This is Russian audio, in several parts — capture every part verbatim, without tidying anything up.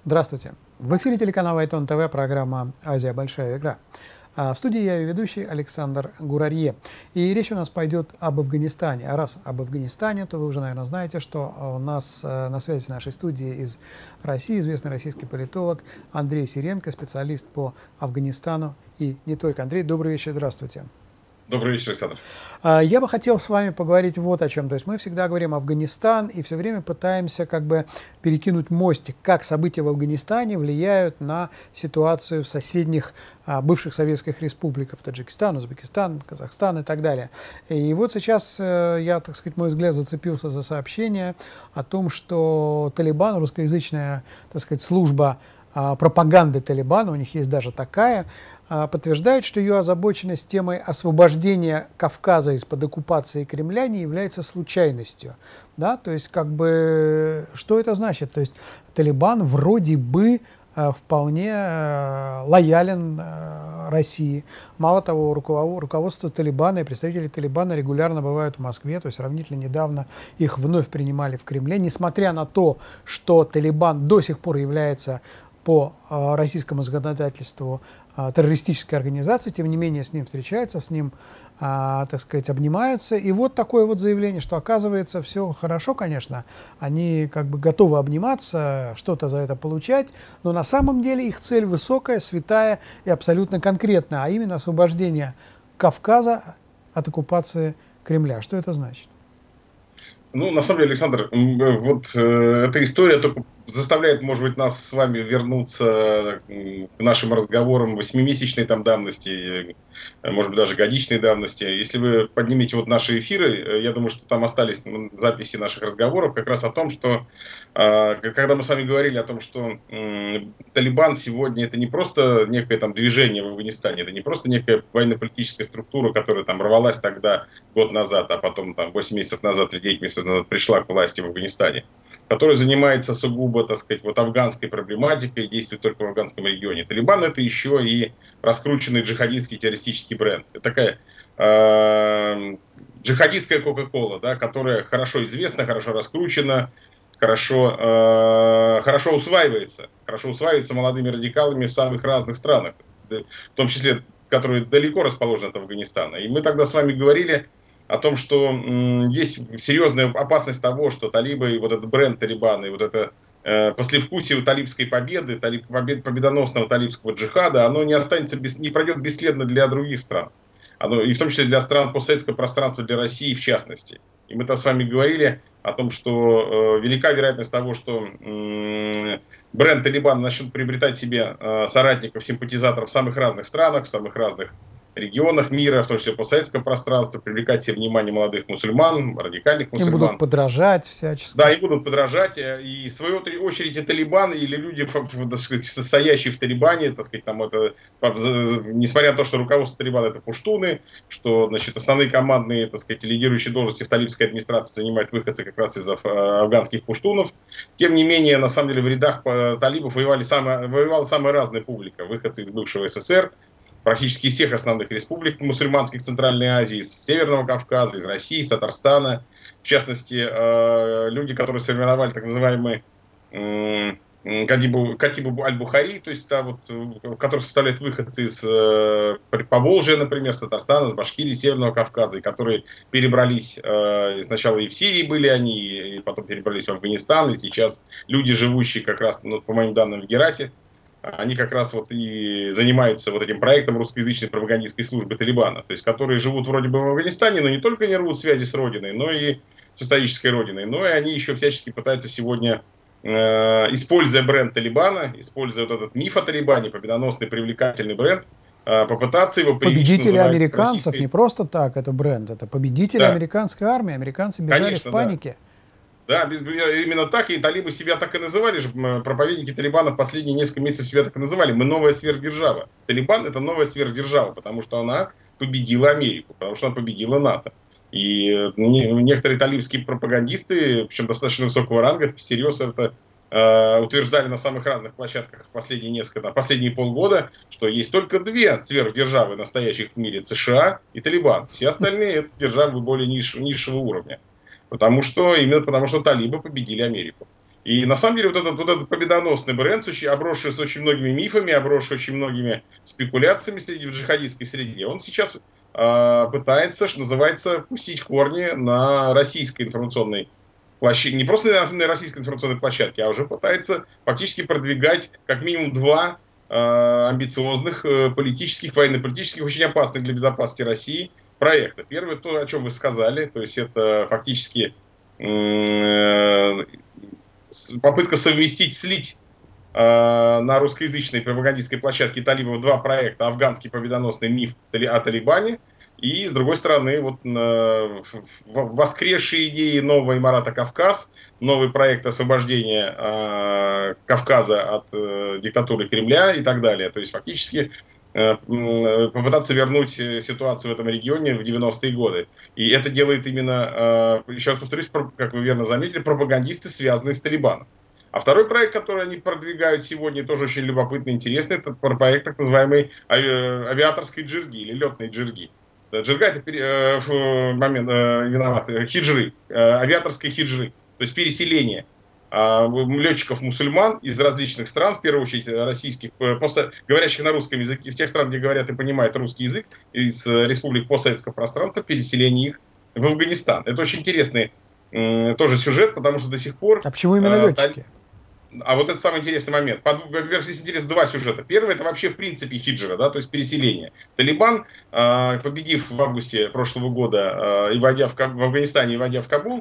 Здравствуйте. В эфире телеканала Айтон ТВ, программа «Азия. Большая игра». В студии я и ведущий Александр Гурарье. И речь у нас пойдет об Афганистане. А раз об Афганистане, то вы уже, наверное, знаете, что у нас на связи с нашей студией из России известный российский политолог Андрей Сиренко, специалист по Афганистану и не только. Андрей, добрый вечер, здравствуйте. Добрый вечер, Александр. Я бы хотел с вами поговорить вот о чем. То есть мы всегда говорим Афганистан и все время пытаемся как бы перекинуть мостик, как события в Афганистане влияют на ситуацию в соседних а, бывших советских республиках, Таджикистан, Узбекистан, Казахстан и так далее. И вот сейчас э, я, так сказать, мой взгляд зацепился за сообщение о том, что Талибан, русскоязычная, так сказать, служба пропаганды Талибана, у них есть даже такая, подтверждает, что ее озабоченность темой освобождения Кавказа из-под оккупации Кремля не является случайностью. Да? То есть, как бы, что это значит? То есть, Талибан вроде бы вполне лоялен России. Мало того, руководство Талибана и представители Талибана регулярно бывают в Москве, то есть сравнительно недавно их вновь принимали в Кремле, несмотря на то, что Талибан до сих пор является по э, российскому законодательству э, террористической организации, тем не менее с ним встречаются, с ним, э, так сказать, обнимаются. И вот такое вот заявление, что оказывается все хорошо, конечно, они как бы готовы обниматься, что-то за это получать, но на самом деле их цель высокая, святая и абсолютно конкретная, а именно освобождение Кавказа от оккупации Кремля. Что это значит? Ну, на самом деле, Александр, вот э, эта история только заставляет, может быть, нас с вами вернуться к нашим разговорам восьмимесячной там давности, может быть, даже годичной давности. Если вы поднимете вот наши эфиры, я думаю, что там остались записи наших разговоров как раз о том, что, э, когда мы с вами говорили о том, что э, Талибан сегодня это не просто некое там движение в Афганистане, это не просто некая военно-политическая структура, которая там рвалась тогда год назад, а потом там восемь месяцев назад или девять месяцев назад пришла к власти в Афганистане, который занимается сугубо, так сказать, вот афганской проблематикой и действует только в афганском регионе. Талибан — это еще и раскрученный джихадистский террористический бренд. Это такая э, джихадистская Кока-Кола, да, которая хорошо известна, хорошо раскручена, хорошо, э, хорошо усваивается, хорошо усваивается молодыми радикалами в самых разных странах, в том числе, которые далеко расположены от Афганистана. И мы тогда с вами говорили о том, что м, есть серьезная опасность того, что талибы, и вот этот бренд Талибана, и вот это э, послевкусие талибской победы, талиб, побед, победоносного талибского джихада, оно не останется, без, не пройдет бесследно для других стран. Оно, и в том числе для стран постсоветского пространства, для России в частности. И мы-то с вами говорили о том, что э, велика вероятность того, что э, бренд Талибана начнет приобретать себе э, соратников, симпатизаторов в самых разных странах, в самых разных регионах мира, в том числе постсоветского пространства, привлекать себе внимание молодых мусульман, радикальных мусульман. Им будут подражать всячески. Да, им будут подражать. И в свою очередь и Талибан, или люди, так сказать, состоящие в Талибане, так сказать, там это, несмотря на то, что руководство Талибана это пуштуны, что, значит, основные командные, так сказать, лидирующие должности в талибской администрации занимают выходцы как раз из афганских пуштунов, тем не менее, на самом деле, в рядах талибов воевали самая, воевала самая разная публика. Выходцы из бывшего СССР, практически из всех основных республик мусульманских Центральной Азии, из Северного Кавказа, из России, из Татарстана. В частности, люди, которые сформировали так называемый Катибу, Катибу аль-Бухари, то есть, да, вот, который составляет выходцы из Поволжья, например, с Татарстана, с Башкирии, Северного Кавказа, и которые перебрались, сначала и в Сирии были они, и потом перебрались в Афганистан, и сейчас люди, живущие как раз, ну, по моим данным, в Герате, они как раз вот и занимаются вот этим проектом русскоязычной пропагандистской службы Талибана, то есть которые живут вроде бы в Афганистане, но не только не рвут связи с родиной, но и с исторической родиной, но и они еще всячески пытаются сегодня, э, используя бренд Талибана, используя вот этот миф о Талибане, победоносный привлекательный бренд, э, попытаться его победители американцев, российской... не просто так это бренд, это победители да. американской армии, американцы бежали Конечно, в панике. Да. Да, именно так, и талибы себя так и называли, же проповедники Талибана последние несколько месяцев себя так и называли. Мы новая сверхдержава. Талибан — это новая сверхдержава, потому что она победила Америку, потому что она победила НАТО. И некоторые талибские пропагандисты, причем достаточно высокого ранга, всерьез это э, утверждали на самых разных площадках в последние несколько, последние полгода, что есть только две сверхдержавы настоящих в мире — США и Талибан. Все остальные — это державы более ниш, низшего уровня. Потому что, именно потому что талибы победили Америку. И на самом деле вот этот, вот этот победоносный бренд, обросший с очень многими мифами, обросший очень многими спекуляциями среди, в джихадистской среде, он сейчас э, пытается, что называется, пустить корни на российской информационной площадке, не просто на, на российской информационной площадке, а уже пытается фактически продвигать как минимум два э, амбициозных э, политических, военно-политических, очень опасных для безопасности России проекта. Первое, то, о чем вы сказали, то есть это фактически э, попытка совместить, слить э, на русскоязычной пропагандистской площадке талибов два проекта: афганский победоносный миф о Талибане, и, с другой стороны, вот, э, воскресшие идеи нового Имарата Кавказ, новый проект освобождения э, Кавказа от э, диктатуры Кремля и так далее. То есть, фактически, э, попытаться вернуть ситуацию в этом регионе в девяностые годы. И это делает именно, э, еще раз повторюсь, как вы верно заметили, пропагандисты, связанные с Талибаном. А второй проект, который они продвигают сегодня, тоже очень любопытный, интересный, это проект так называемой авиаторской джирги или летной джирги. Джирга — это э, момент, э, виноват, хиджры, э, авиаторской хиджры, то есть переселение э, летчиков-мусульман из различных стран, в первую очередь российских, э, пост, говорящих на русском языке, в тех стран, где говорят и понимают русский язык, из э, республик постсоветского пространства, переселение их в Афганистан. Это очень интересный э, тоже сюжет, потому что до сих пор... А почему именно э, летчики? А вот это самый интересный момент. Здесь интересно два сюжета. Первый — это вообще в принципе хиджра, да, то есть переселение. Талибан, э, победив в августе прошлого года э, и войдя в, в Афганистане, и войдя в Кабул,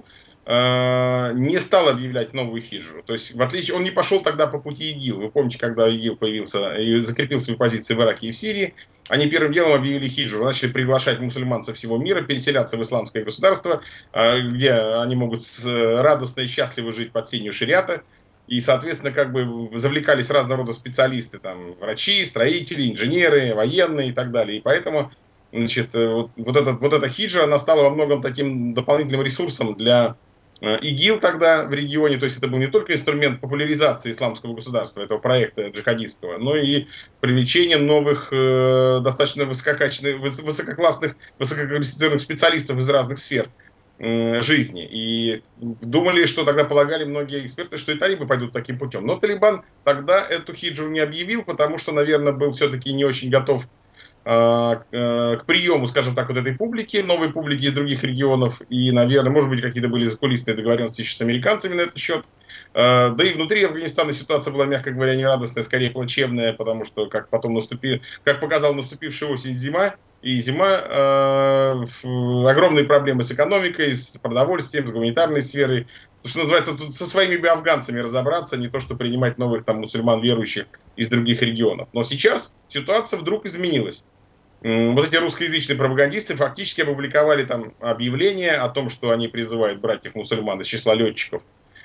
э, не стал объявлять новую хиджру. То есть, в отличие, он не пошел тогда по пути ИГИЛ. Вы помните, когда ИГИЛ появился и закрепил свои позиции в Ираке и в Сирии, они первым делом объявили хиджру, начали приглашать мусульман со всего мира переселяться в исламское государство, э, где они могут радостно и счастливо жить под сенью шариата. И, соответственно, как бы завлекались разного рода специалисты, там, врачи, строители, инженеры, военные и так далее. И поэтому, значит, вот, вот, этот, вот эта хиджра, она стала во многом таким дополнительным ресурсом для э, ИГИЛ тогда в регионе. То есть это был не только инструмент популяризации исламского государства, этого проекта джихадистского, но и привлечение новых, э, достаточно высококачественных, высококлассных, высококвалифицированных специалистов из разных сфер жизни. И думали, что тогда полагали многие эксперты, что и талибы пойдут таким путем. Но Талибан тогда эту хиджру не объявил, потому что, наверное, был все-таки не очень готов э, э, к приему, скажем так, вот этой публики, новой публики из других регионов. И, наверное, может быть, какие-то были закулисные договоренности еще с американцами на этот счет. Э, да и внутри Афганистана ситуация была, мягко говоря, не радостная, скорее плачевная, потому что, как потом наступил, как показал наступившая осень-зима, и зима, э, огромные проблемы с экономикой, с продовольствием, с гуманитарной сферой. Что называется, тут со своими афганцами разобраться, не то что принимать новых там мусульман верующих из других регионов. Но сейчас ситуация вдруг изменилась. Вот эти русскоязычные пропагандисты фактически опубликовали там объявление о том, что они призывают братьев-мусульман из числа летчиков,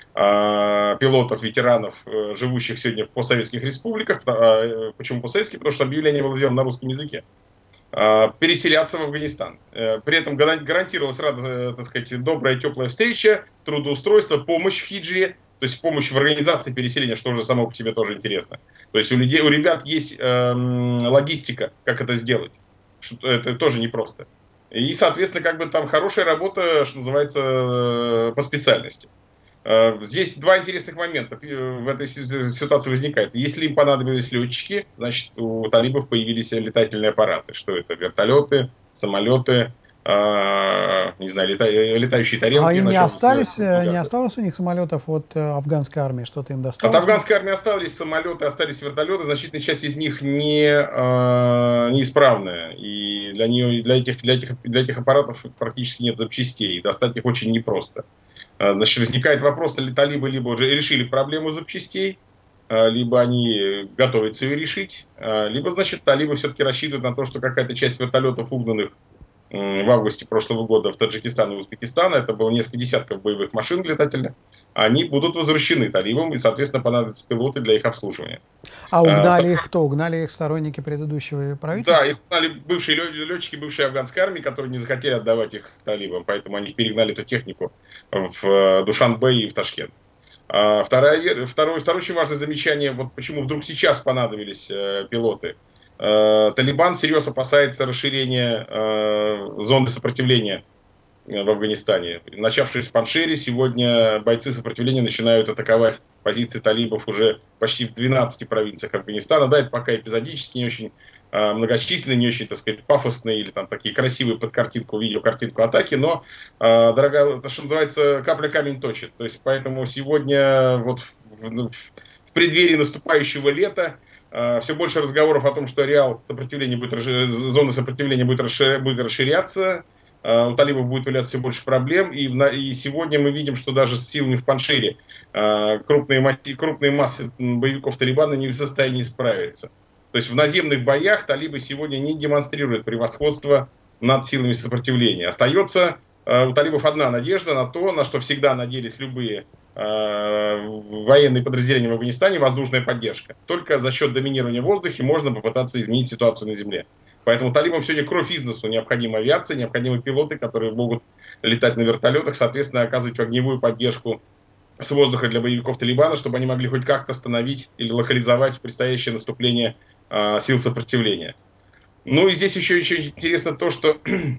э, пилотов, ветеранов, э, живущих сегодня в постсоветских республиках. Э, почему постсоветские? Потому что объявление было сделано на русском языке. Переселяться в Афганистан. При этом гарантировалась, так сказать, добрая, теплая встреча, трудоустройство, помощь в хиджре, то есть помощь в организации переселения, что уже само по себе тоже интересно. То есть у людей, у ребят есть э, логистика, как это сделать. Что, это тоже непросто. И, соответственно, как бы там хорошая работа, что называется, по специальности. Здесь два интересных момента в этой ситуации возникает. Если им понадобились летчики, значит, у талибов появились летательные аппараты. Что это? Вертолеты, самолеты, э, не знаю, лета, летающие тарелки. А им не остались, не осталось у них самолетов от афганской армии? Что-то им досталось? От афганской армии остались самолеты, остались вертолеты. Значительная часть из них не, э, неисправная. И для, нее, для, этих, для, этих, для этих аппаратов практически нет запчастей. Достать их очень непросто. Значит, возникает вопрос, ли талибы либо уже решили проблему запчастей, либо они готовятся ее решить, либо, значит, талибы все-таки рассчитывают на то, что какая-то часть вертолетов, угнанных в августе прошлого года в Таджикистан и Узбекистан, это было несколько десятков боевых машин летательных, они будут возвращены талибам, и, соответственно, понадобятся пилоты для их обслуживания. А угнали а, их кто? Угнали их сторонники предыдущего правительства? Да, их угнали бывшие летчики бывшей афганской армии, которые не захотели отдавать их талибам, поэтому они перегнали эту технику в Душанбе и в Ташкент. А второе, второе, второе очень важное замечание, вот почему вдруг сейчас понадобились э, пилоты. Э, Талибан всерьез опасается расширения э, зоны сопротивления в Афганистане. Начавшись в Паншире, сегодня бойцы сопротивления начинают атаковать позиции талибов уже почти в двенадцати провинциях Афганистана. Да, это пока эпизодически, не очень э, многочисленные, не очень, так сказать, пафосные или там такие красивые под картинку, видеокартинку атаки, но, э, дорогая, это, что называется, капля камень точит. То есть, поэтому сегодня вот в, в, в преддверии наступающего лета э, все больше разговоров о том, что ареал сопротивления будет, зона сопротивления будет, расширя, будет расширяться, у талибов будет появляться все больше проблем, и, в, и сегодня мы видим, что даже с силами в Паншире э, крупные, массы, крупные массы боевиков Талибана не в состоянии справиться. То есть в наземных боях талибы сегодня не демонстрируют превосходство над силами сопротивления. Остается э, у талибов одна надежда на то, на что всегда надеялись любые э, военные подразделения в Афганистане — воздушная поддержка. Только за счет доминирования в воздухе можно попытаться изменить ситуацию на земле. Поэтому талибам сегодня кровь из носу. Необходима авиация, необходимы пилоты, которые могут летать на вертолетах, соответственно, оказывать огневую поддержку с воздуха для боевиков Талибана, чтобы они могли хоть как-то остановить или локализовать предстоящее наступление э, сил сопротивления. Ну и здесь еще, еще интересно то, что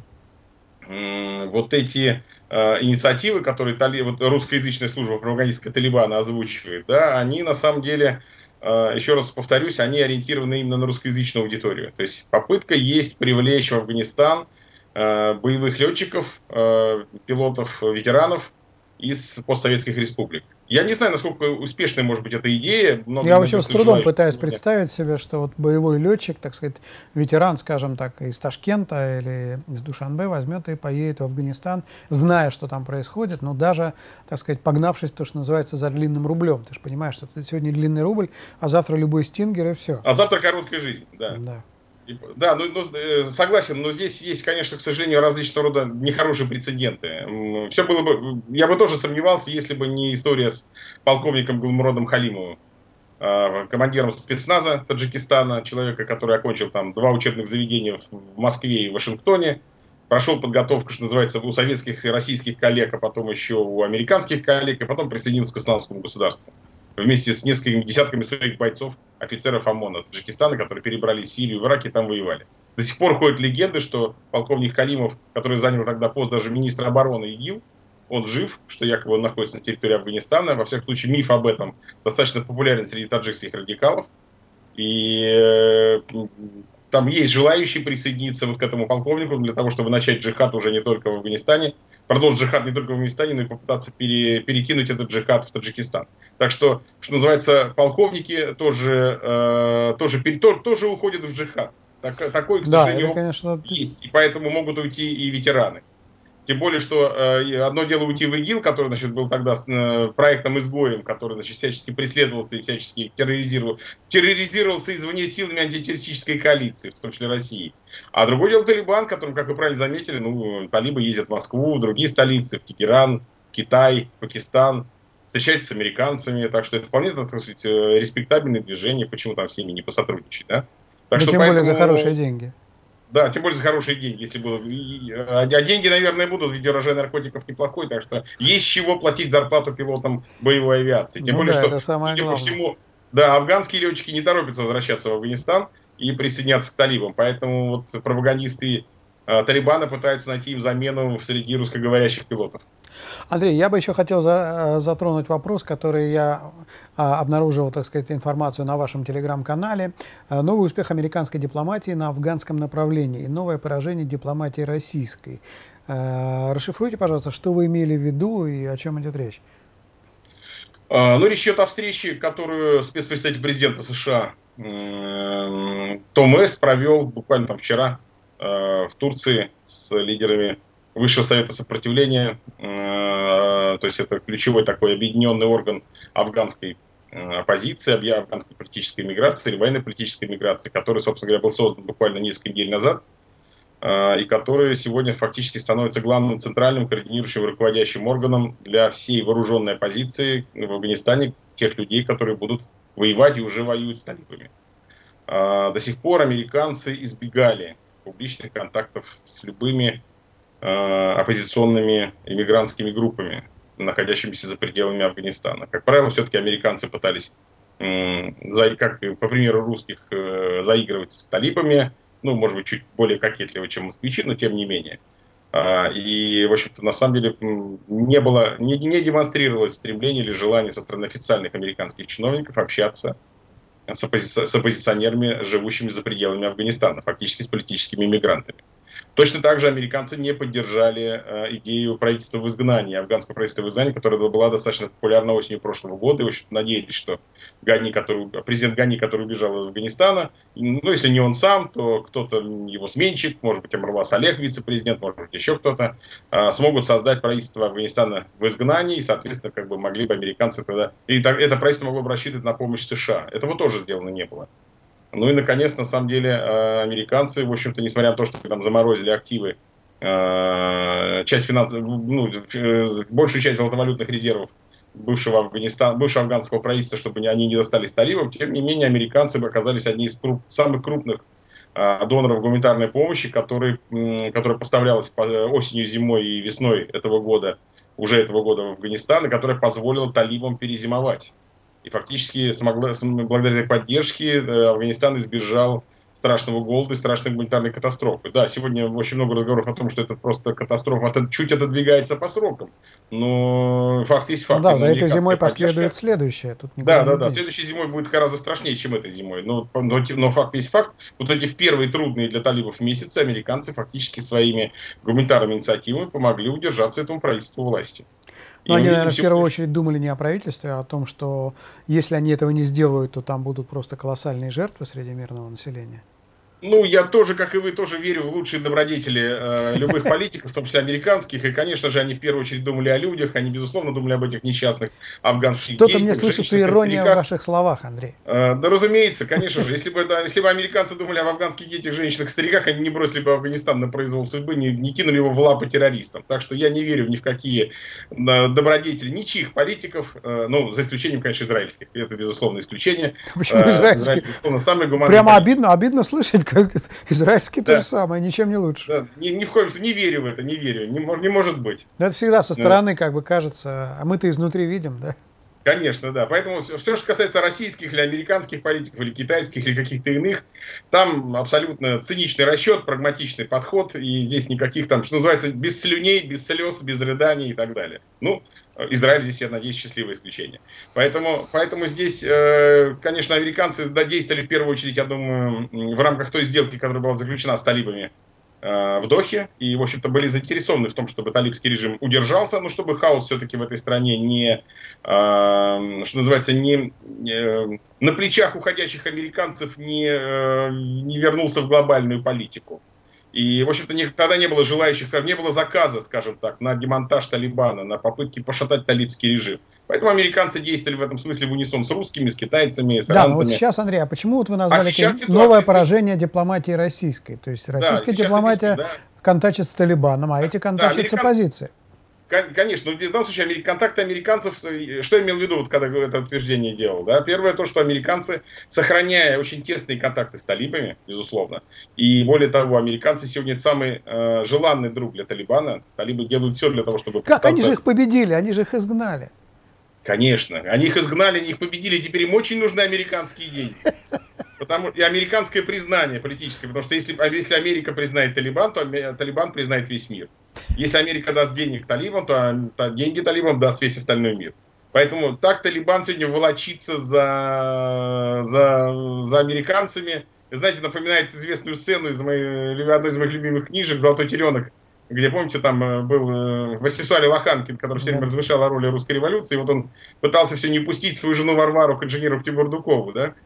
э, вот эти э, инициативы, которые тали, вот, русскоязычная служба пропагандистская Талибана озвучивает, да, они на самом деле... Еще раз повторюсь, они ориентированы именно на русскоязычную аудиторию. То есть попытка есть привлечь в Афганистан э, боевых летчиков, э, пилотов, ветеранов из постсоветских республик. Я не знаю, насколько успешной может быть эта идея. Много, Я вообще с трудом желающих, пытаюсь представить себе, что вот боевой летчик, так сказать, ветеран, скажем так, из Ташкента или из Душанбе возьмет и поедет в Афганистан, зная, что там происходит, но даже, так сказать, погнавшись, то, что называется, за длинным рублем. Ты же понимаешь, что сегодня длинный рубль, а завтра любой стингер и все. А завтра короткая жизнь, да. Да. Да, ну, ну, согласен, но здесь есть, конечно, к сожалению, различного рода нехорошие прецеденты. Все было бы, я бы тоже сомневался, если бы не история с полковником Гулмуродом Халимовым, командиром спецназа Таджикистана, человека, который окончил там два учебных заведения в Москве и Вашингтоне, прошел подготовку, что называется, у советских и российских коллег, а потом еще у американских коллег, и потом присоединился к исламскому государству. Вместе с несколькими десятками своих бойцов, офицеров ОМОНа Таджикистана, которые перебрались в Сирию, в Ирак и там воевали. До сих пор ходят легенды, что полковник Халимов, который занял тогда пост даже министра обороны ИГИЛ, он жив, что якобы он находится на территории Афганистана. Во всяком случае, миф об этом достаточно популярен среди таджикских радикалов. И э, там есть желающие присоединиться вот к этому полковнику для того, чтобы начать джихад уже не только в Афганистане, продолжить джихад не только в Афганистане, но и попытаться пере, перекинуть этот джихад в Таджикистан. Так что, что называется, полковники тоже, э, тоже, то, тоже уходят в джихад. Так, такой, к сожалению, да, это, конечно... есть. И поэтому могут уйти и ветераны. Тем более, что э, одно дело уйти в ИГИЛ, который, значит, был тогда э, проектом-изгоем, который, значит, всячески преследовался и всячески терроризировал, терроризировался извне силами антитеррористической коалиции, в том числе России. А другое дело Талибан, которым, как вы правильно заметили, ну, талибы ездят в Москву, в другие столицы, в Тегеран, Китай, Пакистан, встречаются с американцами, так что это вполне, так сказать, респектабельное движение, почему там с ними не посотрудничать, да? Так да что тем поэтому... более за хорошие деньги. Да, тем более за хорошие деньги, если было. А деньги, наверное, будут, ведь урожай наркотиков неплохой, так что есть с чего платить зарплату пилотам боевой авиации. Тем ну более, да, что, это самое судя главное. по всему, да, афганские летчики не торопятся возвращаться в Афганистан и присоединяться к талибам. Поэтому вот пропагандисты э, Талибана пытаются найти им замену среди русскоговорящих пилотов. Андрей, я бы еще хотел за, затронуть вопрос, который я а, обнаружил, так сказать, информацию на вашем телеграм-канале. А, новый успех американской дипломатии на афганском направлении и новое поражение дипломатии российской. А, расшифруйте, пожалуйста, что вы имели в виду и о чем идет речь. А, ну, речь идет о встрече, которую спецпредставитель президента США э, Том Эс провел буквально там вчера э, в Турции с лидерами Высшего совета сопротивления, э, то есть это ключевой такой объединенный орган афганской э, оппозиции, афганской политической миграции или военной политической миграции, который, собственно говоря, был создан буквально несколько недель назад, э, и который сегодня фактически становится главным центральным координирующим руководящим органом для всей вооруженной оппозиции в Афганистане, тех людей, которые будут воевать и уже воюют с талибами. Э, до сих пор американцы избегали публичных контактов с любыми оппозиционными иммигрантскими группами, находящимися за пределами Афганистана. Как правило, все-таки американцы пытались, как по примеру русских, заигрывать с талибами, ну, может быть, чуть более кокетливо, чем москвичи, но тем не менее. И, в общем-то, на самом деле не было, не, не демонстрировалось стремление или желание со стороны официальных американских чиновников общаться с, оппози с оппозиционерами, живущими за пределами Афганистана, фактически с политическими иммигрантами. Точно так же американцы не поддержали э, идею правительства в изгнании, афганского правительства в изгнании, которая была достаточно популярна осенью прошлого года. И, в общем, надеялись, что Гани, который, президент Гани, который убежал из Афганистана, ну, если не он сам, то кто-то его сменщик, может быть, Амарлас Олег, вице-президент, может быть, еще кто-то, э, смогут создать правительство Афганистана в изгнании, и, соответственно, как бы могли бы американцы тогда... И так, это правительство могло бы рассчитывать на помощь США. Этого тоже сделано не было. Ну и, наконец, на самом деле, американцы, в общем-то, несмотря на то, что там заморозили активы, часть финансов, ну, большую часть золотовалютных резервов бывшего Афганистана, бывшего афганского правительства, чтобы они не достались талибам, тем не менее, американцы оказались одни из круп, самых крупных доноров гуманитарной помощи, которые, которая поставлялась осенью, зимой и весной этого года, уже этого года в Афганистан, и которая позволила талибам перезимовать. И фактически смогла, благодаря этой поддержке Афганистан избежал страшного голода и страшной гуманитарной катастрофы. Да, сегодня очень много разговоров о том, что это просто катастрофа чуть отодвигается по срокам. Но факт есть факт. Ну да, за этой зимой последует следующее. Тут да, да, да. Следующей зимой будет гораздо страшнее, чем этой зимой. Но, но, но факт есть факт. Вот эти в первые трудные для талибов месяцы американцы фактически своими гуманитарными инициативами помогли удержаться этому правительству власти. Но они, наверное, в первую очередь думали не о правительстве, а о том, что если они этого не сделают, то там будут просто колоссальные жертвы среди мирного населения. Ну, я тоже, как и вы, тоже верю в лучшие добродетели э, любых политиков, в том числе американских. И, конечно же, они в первую очередь думали о людях, они, безусловно, думали об этих несчастных афганских детях. Что-то мне слышится ирония в ваших словах, Андрей. Э, да, разумеется, конечно же. Если бы, да, если бы американцы думали об афганских детях, женщинах, стариках, они не бросили бы Афганистан на произвол судьбы, не, не кинули его в лапы террористам. Так что я не верю ни в какие э, добродетели ничьих политиков, э, ну, за исключением, конечно, израильских. Это, безусловно, исключение. Почему э, израильские? Израиль, Прямо обидно, обидно слышать, как израильские да. то же самое, ничем не лучше. Да. Ни, ни в коем случае не верю в это, не верю, не, не может быть. Но это всегда со стороны да. как бы кажется, а мы-то изнутри видим, да? Конечно, да. Поэтому все, что касается российских или американских политиков, или китайских, или каких-то иных, там абсолютно циничный расчет, прагматичный подход, и здесь никаких там, что называется, без слюней, без слез, без рыданий и так далее. Ну, Израиль здесь, я надеюсь, счастливое исключение. Поэтому, поэтому здесь, э, конечно, американцы действовали в первую очередь, я думаю, в рамках той сделки, которая была заключена с талибами э, в Дохе. И, в общем-то, были заинтересованы в том, чтобы талибский режим удержался, но чтобы хаос все-таки в этой стране не, э, что называется, не, не на плечах уходящих американцев не, э, не вернулся в глобальную политику. И, в общем-то, не, тогда не было желающих, не было заказа, скажем так, на демонтаж Талибана, на попытки пошатать талибский режим. Поэтому американцы действовали в этом смысле в унисон с русскими, с китайцами, с иранцами. Да, но вот сейчас, Андрей, а почему вот вы назвали а новое поражение дипломатии российской? То есть российская да, дипломатия да. контачит с Талибаном, а эти контачат да, американ... с оппозицией. Конечно, но в данном случае контакты американцев, что я имел в виду, вот, когда это утверждение делал, да? Первое то, что американцы, сохраняя очень тесные контакты с талибами, безусловно, и более того, американцы сегодня самый э, желанный друг для Талибана, талибы делают все для того, чтобы... Как? Пытаться... Они же их победили, они же их изгнали. Конечно, они их изгнали, они их победили, теперь им очень нужны американские деньги. Потому, и американское признание политическое, потому что если, если Америка признает Талибан, то Талибан признает весь мир. Если Америка даст денег талибам, то, то деньги талибам даст весь остальной мир. Поэтому так Талибан сегодня волочится за, за, за американцами. Знаете, напоминает известную сцену из моей, одной из моих любимых книжек «Золотой теленок», где, помните, там был Васисуали Лоханкин, который все время размышлял о роли русской революции. И вот он пытался все не пустить свою жену Варвару к инженеру Тимурдукову, да?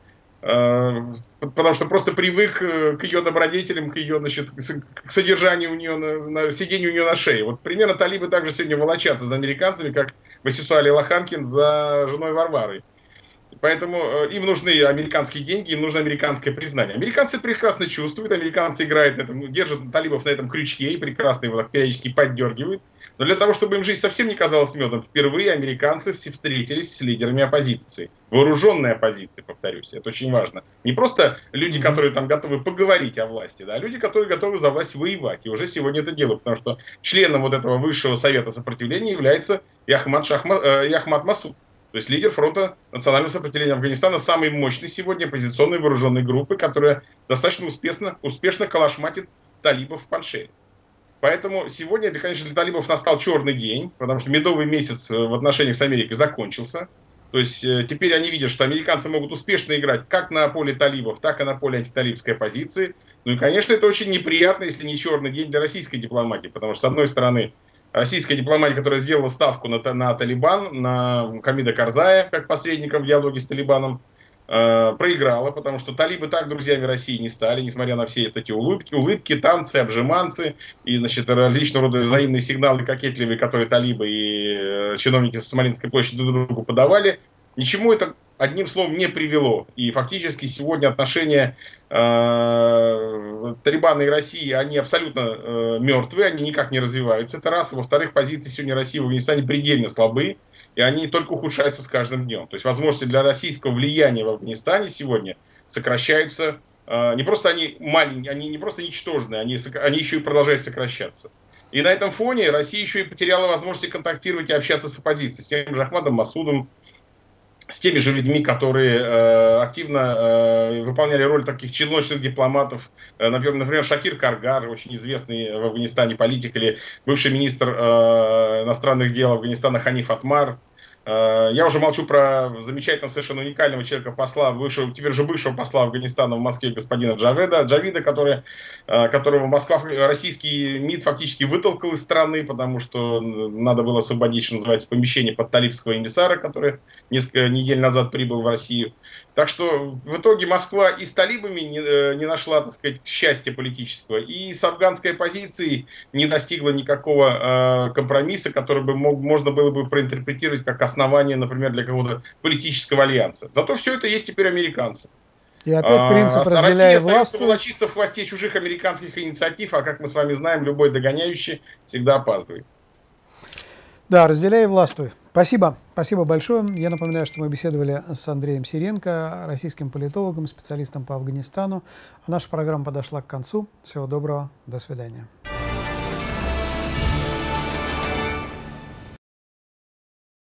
Потому что просто привык к ее добродетелям, к ее, значит, к содержанию у нее, на, на сидению у нее на шее. Вот примерно талибы также сегодня волочатся за американцами, как Васисуали Лоханкин за женой Варварой. Поэтому им нужны американские деньги, им нужно американское признание. Американцы прекрасно чувствуют, американцы играют на этом, держат талибов на этом крючке и прекрасно его так периодически поддергивают. Но для того, чтобы им жизнь совсем не казалась медом, впервые американцы встретились с лидерами оппозиции. Вооруженной оппозиции, повторюсь. Это очень важно. Не просто люди, которые там готовы поговорить о власти, да, а люди, которые готовы за власть воевать. И уже сегодня это делают, потому что членом вот этого высшего совета сопротивления является и Ахмад, Шахма, э, и Ахмад Масуд. То есть лидер фронта национального сопротивления Афганистана, самый мощный сегодня оппозиционной вооруженной группы, которая достаточно успешно, успешно калашматит талибов в Паншере. Поэтому сегодня, конечно, для талибов настал черный день, потому что медовый месяц в отношениях с Америкой закончился. То есть теперь они видят, что американцы могут успешно играть как на поле талибов, так и на поле антиталибской оппозиции. Ну и, конечно, это очень неприятно, если не черный день для российской дипломатии, потому что, с одной стороны, российская дипломатия, которая сделала ставку на, на Талибан, на Хамида Карзая, как посредника в диалоге с Талибаном, э, проиграла, потому что талибы так друзьями России не стали, несмотря на все эти улыбки, улыбки, танцы, обжиманцы и, значит, различного рода взаимные сигналы кокетливые, которые талибы и э, чиновники с Смоленской площади друг другу подавали. Ничему это, одним словом, не привело. И фактически сегодня отношения э, Талибана и России, они абсолютно э, мертвые, они никак не развиваются. Это раз. Во-вторых, позиции сегодня России в Афганистане предельно слабы, и они только ухудшаются с каждым днем. То есть возможности для российского влияния в Афганистане сегодня сокращаются. Э, не просто они маленькие, они не просто ничтожные, они, они еще и продолжают сокращаться. И на этом фоне Россия еще и потеряла возможность контактировать и общаться с оппозицией, с тем же Ахмадом Масудом, с теми же людьми, которые э, активно э, выполняли роль таких челночных дипломатов. Э, например, например, Шакир Каргар, очень известный в Афганистане политик, или бывший министр э, иностранных дел Афганистана Ханиф Атмар. Э, я уже молчу про замечательного, совершенно уникального человека, посла, бывшего, теперь уже бывшего посла Афганистана в Москве, господина Джаведа, Джавида, который, э, которого Москва, российский МИД фактически вытолкал из страны, потому что надо было освободить, что называется, помещение под талибского эмиссара, который несколько недель назад прибыл в Россию. Так что в итоге Москва и с талибами не, не нашла, так сказать, счастья политического, и с афганской оппозицией не достигла никакого э, компромисса, который бы мог, можно было бы проинтерпретировать как основание, например, для какого-то политического альянса. Зато все это есть теперь американцы. И опять принцип а, разделяя Россия власть. остается волочиться в хвосте чужих американских инициатив, а как мы с вами знаем, любой догоняющий всегда опаздывает. Да, разделяй и властвуй. Спасибо. Спасибо большое. Я напоминаю, что мы беседовали с Андреем Сиренко, российским политологом, специалистом по Афганистану. А наша программа подошла к концу. Всего доброго. До свидания.